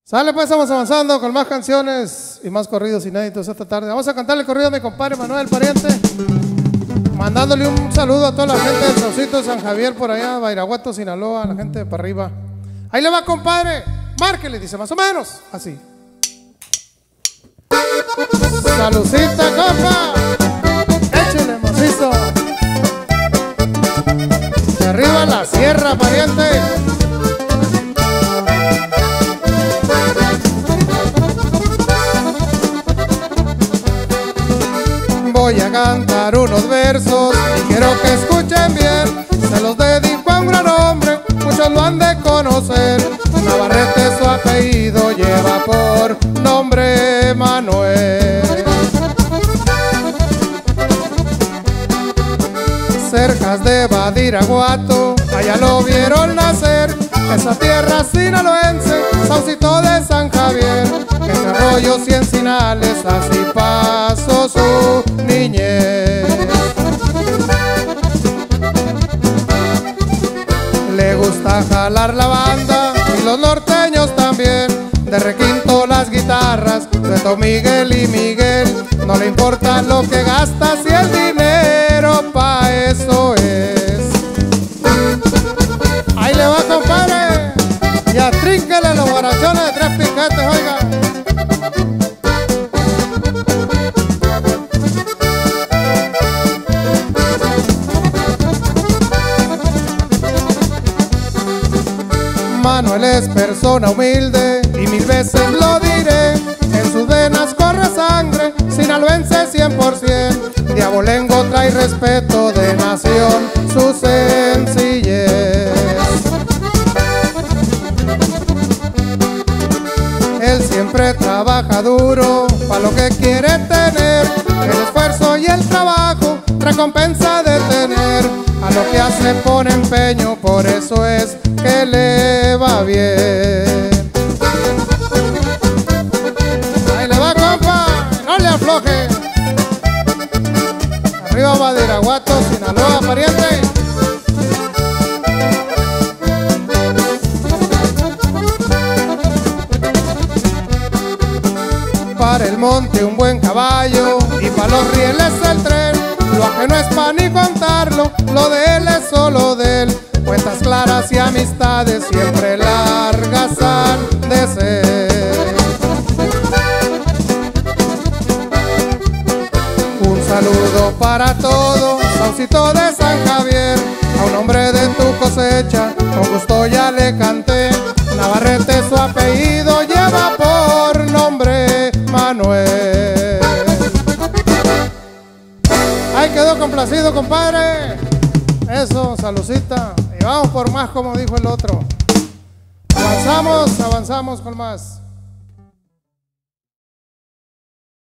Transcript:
Sale, pues estamos avanzando con más canciones y más corridos inéditos esta tarde. Vamos a cantarle corrido a mi compadre Manuel Pariente, mandándole un saludo a toda la gente del Saucito de San Javier por allá, Bairaguato, Sinaloa, la gente de para arriba. Ahí le va, compadre, márquele, dice más o menos así. Salucita, compa, échele macizo. De arriba la sierra, pariente. Voy a cantar unos versos y quiero que escuchen bien. Se los dedico a un gran hombre, muchos lo han de conocer. Navarrete su apellido lleva por nombre Manuel. Cercas de Badiraguato, allá lo vieron nacer. Esa tierra sinaloense, Saucito de San Javier. Entre arroyos y encinales, así pasó su niñez. Le gusta jalar la banda y los norteños también. De requinto las guitarras de Don Miguel y Miguel. No le importa lo que gasta si el dinero pa' eso es. Ahí le va, compadre, y atrínquele los guarachones de 3 piquetes, oiga. Manuel es persona humilde y 1000 veces lo diré. En sus venas corre sangre, sinaloense 100%. De abolengo trae respeto de nación, su sencillez. Él siempre trabaja duro pa' lo que quiere tener. El esfuerzo y el trabajo, recompensa de tener. A lo que hace pone empeño, por eso es que le va bien. Ahí le va, compa, no le afloje. Arriba Badiraguato, Sinaloa, pariente. Para el monte un buen caballo y para los rieles el tren. Lo ajeno es pa' ni contarlo, lo de él es solo de él. Cuentas claras y amistades siempre largas han de ser. Un saludo para todos, Saucito de San Javier. A un hombre de tu cosecha, con gusto ya le canté. Navarrete su apellido lleva por nombre Manuel. Ahí quedó complacido, compadre. Eso, salucita. Y vamos por más, como dijo el otro. Avanzamos con más.